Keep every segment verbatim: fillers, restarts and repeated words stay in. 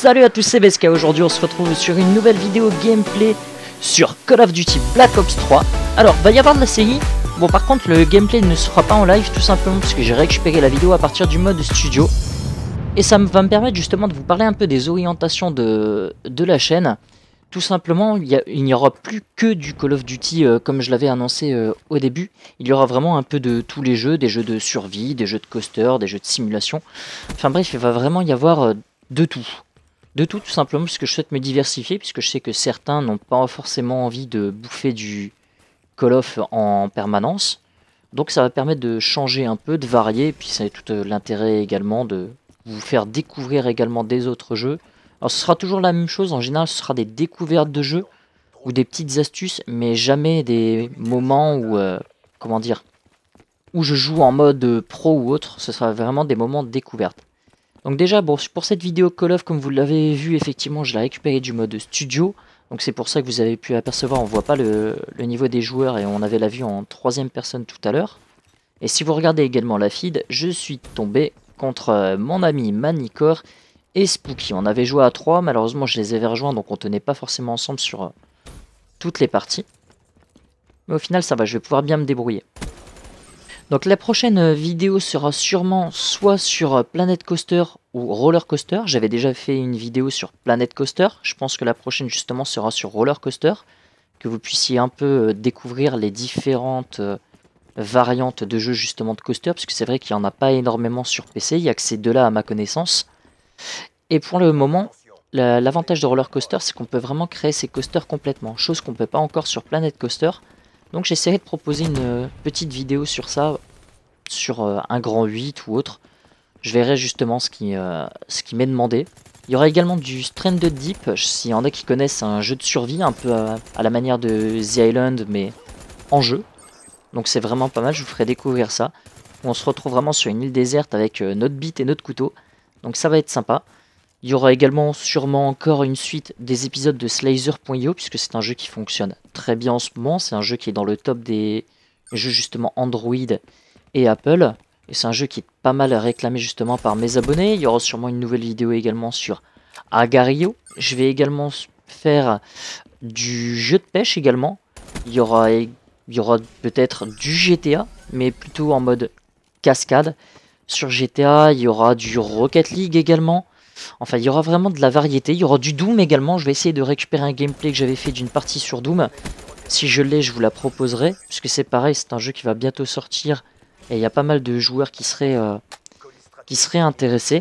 Salut à tous, c'est B S K. Aujourd'hui on se retrouve sur une nouvelle vidéo gameplay sur Call of Duty Black Ops trois. Alors, va y avoir de la série. Bon, par contre le gameplay ne sera pas en live tout simplement parce que j'ai récupéré la vidéo à partir du mode studio. Et ça va me permettre justement de vous parler un peu des orientations de, de la chaîne. Tout simplement, il n'y aura plus que du Call of Duty euh, comme je l'avais annoncé euh, au début. Il y aura vraiment un peu de tous les jeux, des jeux de survie, des jeux de coaster, des jeux de simulation. Enfin bref, il va vraiment y avoir euh, de tout. De tout, tout simplement, puisque je souhaite me diversifier, puisque je sais que certains n'ont pas forcément envie de bouffer du Call of en permanence. Donc ça va permettre de changer un peu, de varier, et puis c'est tout euh, l'intérêt également de vous faire découvrir également des autres jeux. Alors ce sera toujours la même chose, en général ce sera des découvertes de jeux ou des petites astuces, mais jamais des moments où, euh, comment dire, où je joue en mode pro ou autre, ce sera vraiment des moments de découverte. Donc déjà, bon, pour cette vidéo Call of, comme vous l'avez vu, effectivement je l'ai récupéré du mode studio, donc c'est pour ça que vous avez pu apercevoir, on ne voit pas le, le niveau des joueurs et on avait la vue en troisième personne tout à l'heure. Et si vous regardez également la feed, je suis tombé contre mon ami Manicor et Spooky. On avait joué à trois, malheureusement je les avais rejoints, donc on tenait pas forcément ensemble sur euh, toutes les parties. Mais au final ça va, je vais pouvoir bien me débrouiller. Donc la prochaine vidéo sera sûrement soit sur Planet Coaster ou Roller Coaster. J'avais déjà fait une vidéo sur Planet Coaster. Je pense que la prochaine justement sera sur Roller Coaster. Que vous puissiez un peu découvrir les différentes variantes de jeux justement de coaster. Parce que c'est vrai qu'il n'y en a pas énormément sur P C. Il n'y a que ces deux-là à ma connaissance. Et pour le moment, l'avantage de Roller Coaster, c'est qu'on peut vraiment créer ces coasters complètement. Chose qu'on ne peut pas encore sur Planet Coaster. Donc j'essaierai de proposer une petite vidéo sur ça, sur euh, un grand huit ou autre. Je verrai justement ce qui, euh, ce qui m'est demandé. Il y aura également du Stranded Deep, s'il y en a qui connaissent, un jeu de survie, un peu à, à la manière de The Island, mais en jeu. Donc c'est vraiment pas mal, je vous ferai découvrir ça. On se retrouve vraiment sur une île déserte avec euh, notre bite et notre couteau. Donc ça va être sympa. Il y aura également sûrement encore une suite des épisodes de Slicer point i o puisque c'est un jeu qui fonctionne très bien en ce moment. C'est un jeu qui est dans le top des jeux justement Android et Apple. Et c'est un jeu qui est pas mal réclamé justement par mes abonnés. Il y aura sûrement une nouvelle vidéo également sur Agario. Je vais également faire du jeu de pêche également. Il y aura, il y aura peut-être du G T A, mais plutôt en mode cascade. Sur G T A, il y aura du Rocket League également. Enfin, il y aura vraiment de la variété. Il y aura du Doom également. Je vais essayer de récupérer un gameplay que j'avais fait d'une partie sur Doom. Si je l'ai, je vous la proposerai. Puisque c'est pareil, c'est un jeu qui va bientôt sortir. Et il y a pas mal de joueurs qui seraient, euh, qui seraient intéressés.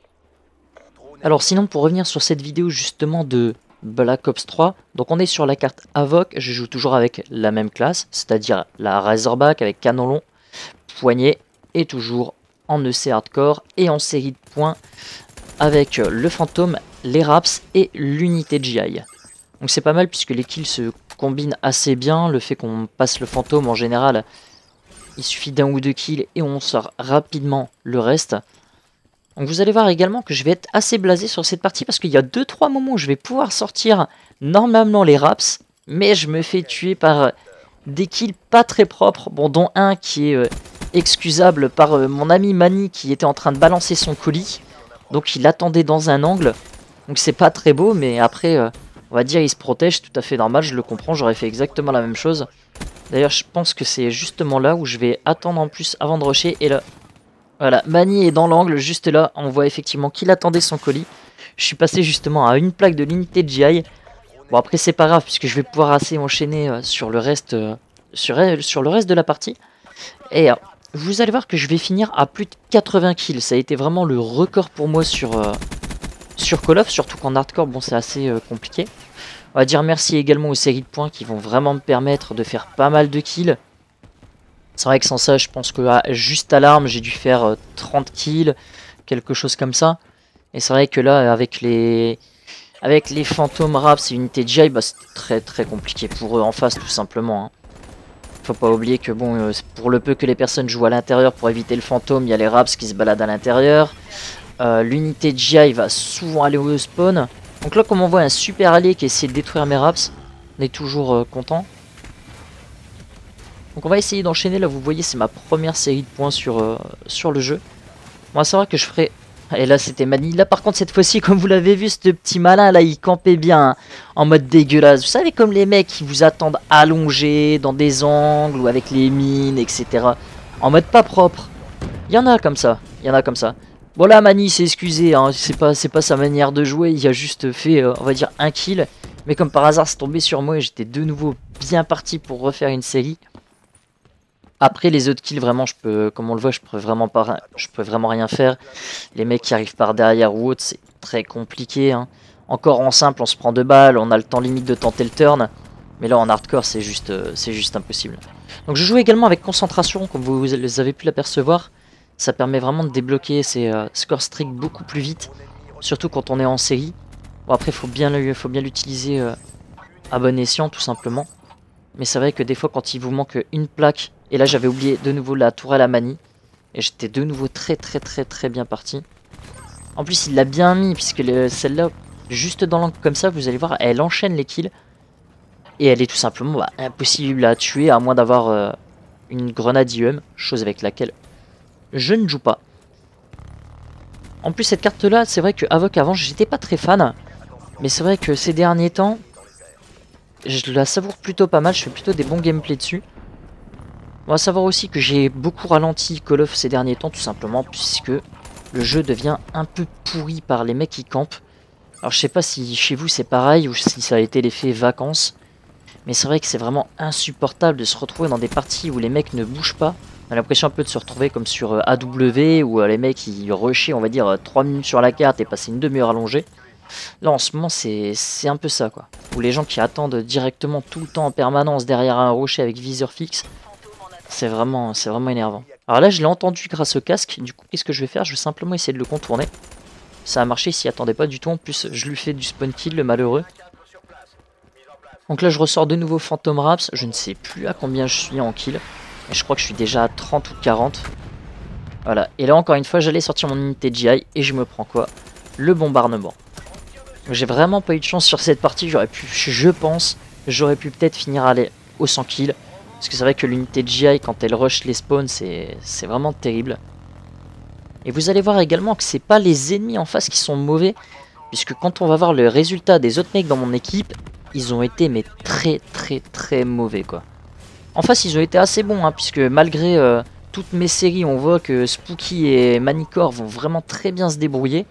Alors sinon, pour revenir sur cette vidéo justement de Black Ops trois. Donc on est sur la carte Avoc. Je joue toujours avec la même classe. C'est-à-dire la Razorback avec canon long, poignet. Et toujours en E C hardcore et en série de points. Avec le fantôme, les raps et l'unité G I. Donc c'est pas mal puisque les kills se combinent assez bien. Le fait qu'on passe le fantôme en général, il suffit d'un ou deux kills et on sort rapidement le reste. Donc vous allez voir également que je vais être assez blasé sur cette partie parce qu'il y a deux trois moments où je vais pouvoir sortir normalement les raps. Mais je me fais tuer par des kills pas très propres. Bon, dont un qui est euh, excusable par euh, mon ami Mani qui était en train de balancer son colis. Donc il attendait dans un angle, donc c'est pas très beau, mais après, euh, on va dire, il se protège, tout à fait normal, je le comprends, j'aurais fait exactement la même chose. D'ailleurs, je pense que c'est justement là où je vais attendre en plus avant de rusher, et là, voilà, Mani est dans l'angle, juste là, on voit effectivement qu'il attendait son colis. Je suis passé justement à une plaque de l'unité de G I. Bon après c'est pas grave, puisque je vais pouvoir assez enchaîner euh, sur, le reste, euh, sur, sur le reste de la partie. Et... Euh, vous allez voir que je vais finir à plus de quatre-vingts kills. Ça a été vraiment le record pour moi sur, euh, sur Call of. Surtout qu'en hardcore, bon, c'est assez euh, compliqué. On va dire merci également aux séries de points qui vont vraiment me permettre de faire pas mal de kills. C'est vrai que sans ça, je pense que ah, juste à l'arme, j'ai dû faire euh, trente kills. Quelque chose comme ça. Et c'est vrai que là, avec les, avec les fantômes raps et unités de G I, bah, c'est très très compliqué pour eux en face, tout simplement. Hein. Faut pas oublier que bon, euh, pour le peu que les personnes jouent à l'intérieur pour éviter le fantôme, il y a les raps qui se baladent à l'intérieur. Euh, L'unité de G I va souvent aller au spawn. Donc là, comme on voit un super allié qui essaie de détruire mes raps, on est toujours euh, content. Donc on va essayer d'enchaîner. Là, vous voyez, c'est ma première série de points sur, euh, sur le jeu. On va savoir que je ferai Et là c'était Mani. Là par contre cette fois-ci, comme vous l'avez vu, ce petit malin là il campait bien hein, en mode dégueulasse. Vous savez comme les mecs qui vous attendent allongés dans des angles ou avec les mines, et cetera. En mode pas propre. Il y en a comme ça, il y en a comme ça. Bon là Mani s'est excusé, hein. c'est pas, c'est pas sa manière de jouer, il a juste fait euh, on va dire un kill. Mais comme par hasard c'est tombé sur moi et j'étais de nouveau bien parti pour refaire une série. Après les autres kills vraiment je peux, comme on le voit je peux vraiment pas, je peux vraiment rien faire. Les mecs qui arrivent par derrière ou autre c'est très compliqué hein. Encore en simple on se prend deux balles, on a le temps limite de tenter le turn. Mais là en hardcore c'est juste, euh, c'est juste impossible. Donc je joue également avec concentration comme vous, vous avez pu l'apercevoir. Ça permet vraiment de débloquer ses euh, score streak beaucoup plus vite. Surtout quand on est en série. Bon après faut bien faut bien l'utiliser euh, à bon escient tout simplement. Mais c'est vrai que des fois quand il vous manque une plaque. Et là j'avais oublié de nouveau la tourelle à Mani. Et j'étais de nouveau très très très très bien parti. En plus il l'a bien mis puisque celle-là, juste dans l'angle comme ça, vous allez voir, elle enchaîne les kills. Et elle est tout simplement bah, impossible à tuer à moins d'avoir euh, une grenade I E M. Chose avec laquelle je ne joue pas. En plus cette carte là, c'est vrai que Avoc avant j'étais pas très fan. Mais c'est vrai que ces derniers temps, je la savoure plutôt pas mal, je fais plutôt des bons gameplays dessus. On va savoir aussi que j'ai beaucoup ralenti Call of ces derniers temps tout simplement puisque le jeu devient un peu pourri par les mecs qui campent. Alors je sais pas si chez vous c'est pareil ou si ça a été l'effet vacances. Mais c'est vrai que c'est vraiment insupportable de se retrouver dans des parties où les mecs ne bougent pas. On a l'impression un peu de se retrouver comme sur A W où les mecs ils rushaient on va dire trois minutes sur la carte et passaient une demi-heure allongée. Là en ce moment c'est un peu ça quoi. Où les gens qui attendent directement tout le temps en permanence derrière un rocher avec viseur fixe. C'est vraiment, c'est vraiment énervant. Alors là je l'ai entendu grâce au casque. Du coup qu'est-ce que je vais faire? Je vais simplement essayer de le contourner. Ça a marché, il s'y attendait pas du tout. En plus je lui fais du spawn kill le malheureux. Donc là je ressors de nouveau Phantom Raps. Je ne sais plus à combien je suis en kill. Et je crois que je suis déjà à trente ou quarante. Voilà. Et là encore une fois j'allais sortir mon unité G I. Et je me prends quoi? Le bombardement. J'ai vraiment pas eu de chance sur cette partie. J'aurais pu, je pense, j'aurais pu peut-être finir à aller au cent kills. Parce que c'est vrai que l'unité G I quand elle rush les spawns c'est vraiment terrible. Et vous allez voir également que c'est pas les ennemis en face qui sont mauvais. Puisque quand on va voir le résultat des autres mecs dans mon équipe, ils ont été mais très très très mauvais quoi. En face ils ont été assez bons hein, puisque malgré euh, toutes mes séries on voit que Spooky et Manicore vont vraiment très bien se débrouiller.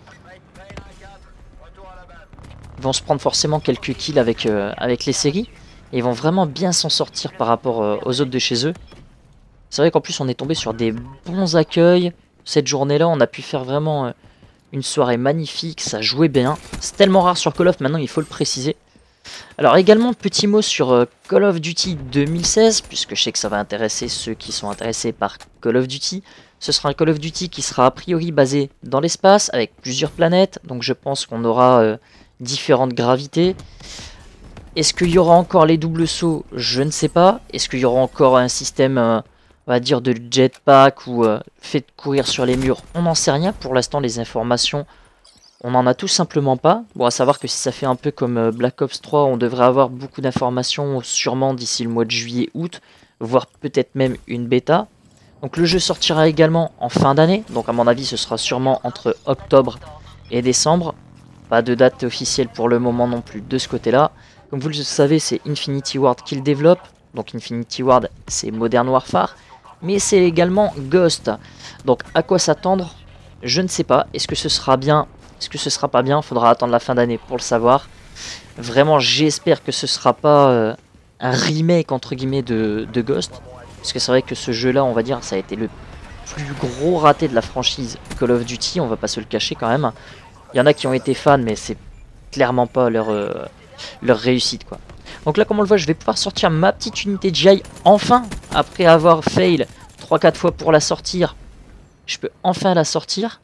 Ils vont se prendre forcément quelques kills avec, euh, avec les séries. Et ils vont vraiment bien s'en sortir par rapport euh, aux autres de chez eux. C'est vrai qu'en plus on est tombé sur des bons accueils. Cette journée-là on a pu faire vraiment euh, une soirée magnifique. Ça jouait bien. C'est tellement rare sur Call of maintenant il faut le préciser. Alors également petit mot sur euh, Call of Duty deux mille seize. Puisque je sais que ça va intéresser ceux qui sont intéressés par Call of Duty. Ce sera un Call of Duty qui sera a priori basé dans l'espace avec plusieurs planètes. Donc je pense qu'on aura euh, différentes gravités. Est-ce qu'il y aura encore les doubles sauts? Je ne sais pas. Est-ce qu'il y aura encore un système, euh, on va dire, de jetpack ou euh, fait de courir sur les murs? On n'en sait rien. Pour l'instant, les informations, on n'en a tout simplement pas. Bon, à savoir que si ça fait un peu comme euh, Black Ops trois, on devrait avoir beaucoup d'informations sûrement d'ici le mois de juillet-août, voire peut-être même une bêta. Donc le jeu sortira également en fin d'année. Donc à mon avis, ce sera sûrement entre octobre et décembre. Pas de date officielle pour le moment non plus de ce côté-là. Comme vous le savez, c'est Infinity Ward qui le développe. Donc Infinity Ward, c'est Modern Warfare. Mais c'est également Ghost. Donc à quoi s'attendre? Je ne sais pas. Est-ce que ce sera bien? Est-ce que ce sera pas bien? Faudra attendre la fin d'année pour le savoir. Vraiment, j'espère que ce sera pas euh, un remake entre guillemets de, de Ghost. Parce que c'est vrai que ce jeu-là, on va dire, ça a été le plus gros raté de la franchise Call of Duty. On va pas se le cacher quand même. Il y en a qui ont été fans, mais c'est clairement pas leur... Euh, leur réussite quoi. Donc là comme on le voit je vais pouvoir sortir ma petite unité G I enfin après avoir fail trois quatre fois pour la sortir. Je peux enfin la sortir.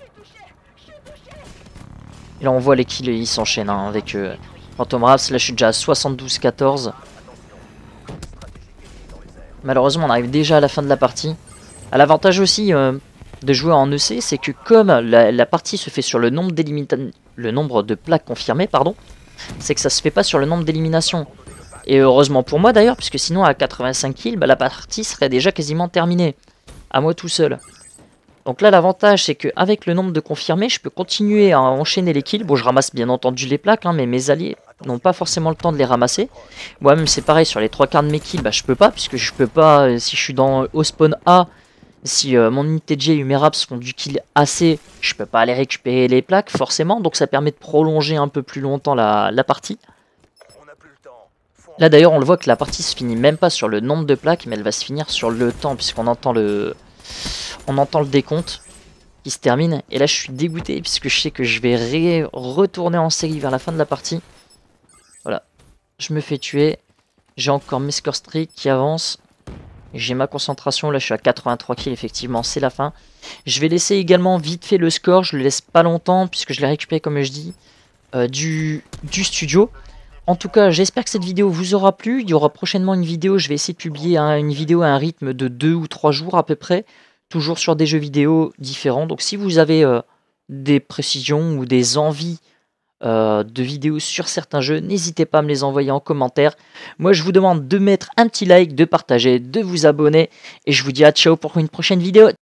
Et là on voit les kills ils s'enchaînent hein, avec euh, Phantom Raps. Là je suis déjà à soixante-douze quatorze. Malheureusement on arrive déjà à la fin de la partie. À l'avantage aussi euh, de jouer en E C c'est que comme la, la partie se fait sur le nombre d'élimination, le nombre de plaques confirmées pardon, c'est que ça se fait pas sur le nombre d'éliminations. Et heureusement pour moi d'ailleurs, puisque sinon à quatre-vingt-cinq kills, bah, la partie serait déjà quasiment terminée. À moi tout seul. Donc là, l'avantage, c'est qu'avec le nombre de confirmés, je peux continuer à enchaîner les kills. Bon, je ramasse bien entendu les plaques, hein, mais mes alliés n'ont pas forcément le temps de les ramasser. Moi-même, c'est pareil, sur les trois quarts de mes kills, bah, je peux pas, puisque je peux pas, euh, si je suis dans au spawn A, si euh, mon unité de G ou mes raps font du kill assez, je peux pas aller récupérer les plaques, forcément. Donc ça permet de prolonger un peu plus longtemps la, la partie. Là d'ailleurs on le voit que la partie se finit même pas sur le nombre de plaques, mais elle va se finir sur le temps, puisqu'on entend le on entend le décompte qui se termine. Et là je suis dégoûté puisque je sais que je vais ré retourner en série vers la fin de la partie. Voilà, je me fais tuer, j'ai encore mes score streak qui avancent, j'ai ma concentration, là je suis à quatre-vingt-trois kills, effectivement c'est la fin. Je vais laisser également vite fait le score, je le laisse pas longtemps puisque je l'ai récupéré comme je dis euh, du, du studio. En tout cas, j'espère que cette vidéo vous aura plu. Il y aura prochainement une vidéo, je vais essayer de publier hein, une vidéo à un rythme de deux ou trois jours à peu près. Toujours sur des jeux vidéo différents. Donc si vous avez euh, des précisions ou des envies euh, de vidéos sur certains jeux, n'hésitez pas à me les envoyer en commentaire. Moi, je vous demande de mettre un petit like, de partager, de vous abonner. Et je vous dis à ciao pour une prochaine vidéo.